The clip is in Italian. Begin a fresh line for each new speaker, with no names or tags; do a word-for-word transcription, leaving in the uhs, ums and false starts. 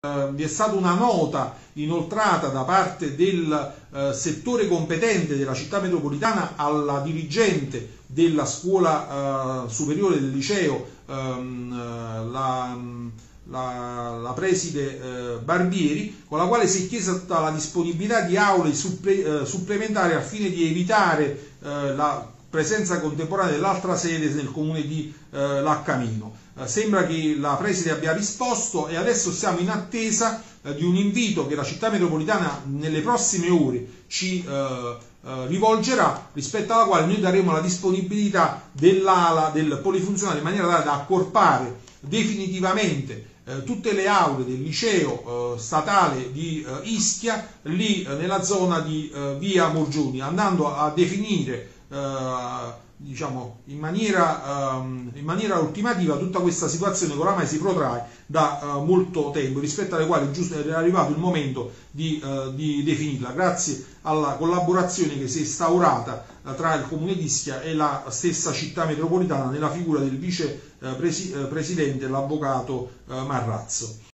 Eh, vi è stata una nota inoltrata da parte del eh, settore competente della città metropolitana alla dirigente della scuola eh, superiore del liceo, ehm, la, la, la preside eh, Barbieri, con la quale si è chiesta la disponibilità di aule supple, eh, supplementari al fine di evitare eh, la presenza contemporanea dell'altra sede nel comune di eh, Laccamino. Eh, sembra che la preside abbia risposto e adesso siamo in attesa eh, di un invito che la città metropolitana nelle prossime ore ci eh, eh, rivolgerà, rispetto alla quale noi daremo la disponibilità dell'ala del polifunzionale in maniera tale da accorpare definitivamente eh, tutte le aule del liceo eh, statale di eh, Ischia lì eh, nella zona di eh, via Morgioni, andando a definire Uh, diciamo in maniera, um, in maniera ultimativa tutta questa situazione che oramai si protrae da uh, molto tempo, rispetto alle quali giusto è arrivato il momento di, uh, di definirla, grazie alla collaborazione che si è instaurata uh, tra il comune di Ischia e la stessa città metropolitana nella figura del vice uh, presi uh, presidente, l'avvocato uh, Marrazzo.